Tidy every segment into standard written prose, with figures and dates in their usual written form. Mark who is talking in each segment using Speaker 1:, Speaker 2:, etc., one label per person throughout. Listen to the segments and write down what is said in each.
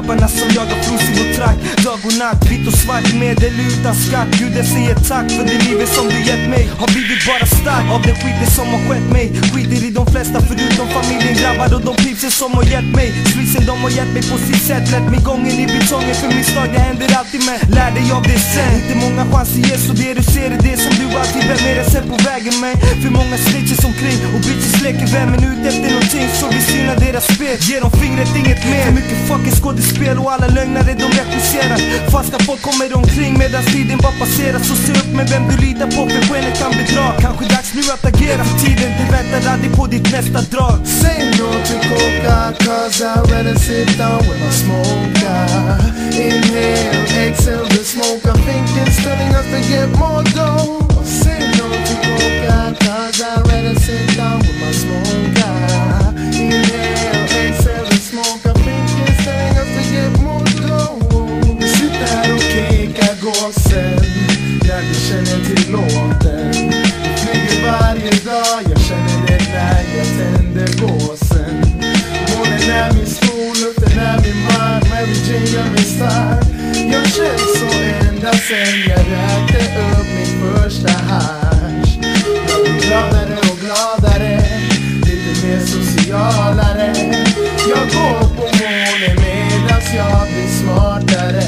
Speaker 1: grabbarna som jagar flos i vår trakt. Dag och natt, vitt och svart, med eller utan skatt. Guden säger tack för det livet som du gett mig. Har blivit bara stark av den skiten som har skett mig. Skiter i de flesta förutom familjen, grabbar och de pipsen som har gett mig. Slisen de har gett mig på sitt sätt. Lätt mig gången i betongen för misstag, det händer alltid med. Lär dig av det sen. Inte många chanser ges och det du ser är det som du alltid vem är det sen på vägen med. För många snitches omkring och bitches leker vem är ute efter någonting så vi synar deras spel. Ge dem fingret, inget mer. För mycket fucking skådespel och alla lögnare de regisserar. Fasta folk kommer omkring medan tiden bara passerar. Så se upp med vem du litar på för skenet kan bedra. Kanske dags nu att agera för tiden, du väntar aldrig på ditt nästa drag.
Speaker 2: Say no to coca, cause I'd rather sit down with my smoker. Inhale, exhale the smoke. I think it's telling us to get more dough. Say no to coca, cause I'd rather sit down with my smoker. Inhale, exhale the smoke. I think it's telling us to get more dough. Vi sitter här och kekar gåsen, ja du känner till låten. Vi flyger varje dag, jag känner det när jag tänder gåsen. Månen är min sol, luften är min mark, Mary Jane gör mig stark. Jag känner så ända sen jag räkte upp min första hasch. Jag blir gladare och gladare, lite mer socialare. Jag går på månen medans jag blir smartare.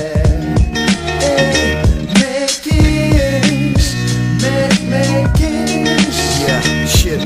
Speaker 2: Make-ish, make-ish.
Speaker 1: Yeah, shit.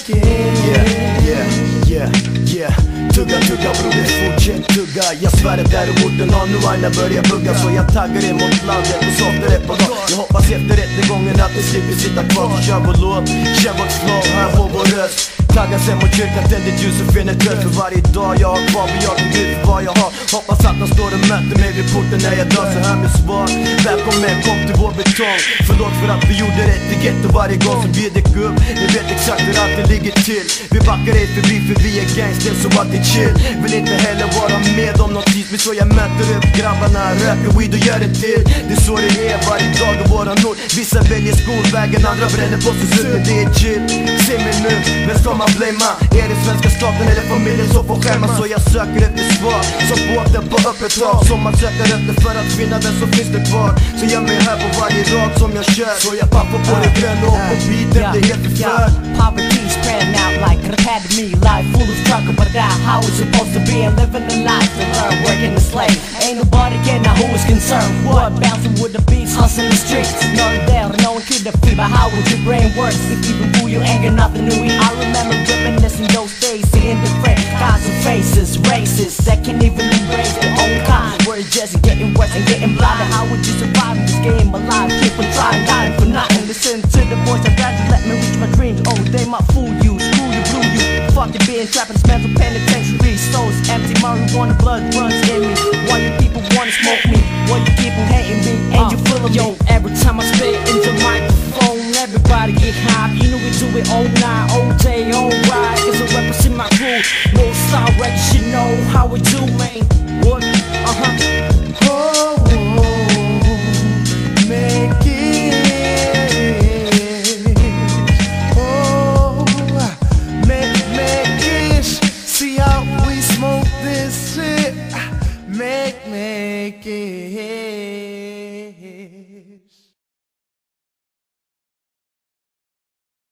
Speaker 1: Yeah. Tugga broder, fortsätt tugga. Jag svär där och orten har nu aina börjar bugga. Så jag taggar emot landet och sålde det på dag. Jag hoppas efter rättegången att vi slipper sitta kvar. Så kör vår låt, känn vårt flow, här på vår röst. Taggar sen mot kyrkan, tänder ljus och finner tröst. För varje dag jag har kvar, bejakar Gud för vad jag har. Hoppas att han står och möter mig vid porten när jag dör. Så här med svar, välkommen, kom till vår betong. Förlåt för att vi gjorde rätt i getto varje gång som vi dök upp. Ni vet exakt hur allt det ligger till. Vi backar ej förbi för vi är gangster så att det är chill. Vill inte heller vara med om något tids. Men så jag möter upp grabbarna, röker weed och gör det till. Det är så det är varje dag och våran ord. Vissa väljer skolvägen, andra bränner på sig slut. Men det är chill, se mig nu, vem ska man blamea? Är det svenska staten eller familjen som får skämma? Så jag söker efter svar, som båten på öppet hav. Som man söker efter för att finna den som finns det kvar. Så jag mig här på varje rad som jag kör. Så jag pappar på det gröna och på beaten, det är helt förförd.
Speaker 3: Poverty spreading out like an academy. Life full of struggle, but that how it's supposed to be. And living the life to learn, working the slave. Ain't nobody getting out who is concerned. What bouncing with the beats, hustling the streets. None there, no one could defeat. But how would your brain work if even who you ain't got nothing to eat? I remember reminiscing those days, seeing different kinds of faces, races that can't even embrace their own kind. Where it's just getting worse and getting blind. How would you survive in this game alive? Keep on trying, dying for nothing. Listen to the voice that tried to let me reach my dreams. Oh, they might fool you, screw you, blew you. Fuck it, being trapped in this mental penitentiary. Souls empty, marijuana blood runs in me. Why you people wanna smoke me? Why you keep on hating me? And you full of
Speaker 4: yo, every time I spit into the microphone, everybody get high. You know we do it all night, all day, all right. It's a rappers in my crew. No star records, you know how we do, man. What?
Speaker 2: Make it, see how we smoke this shit. Make it.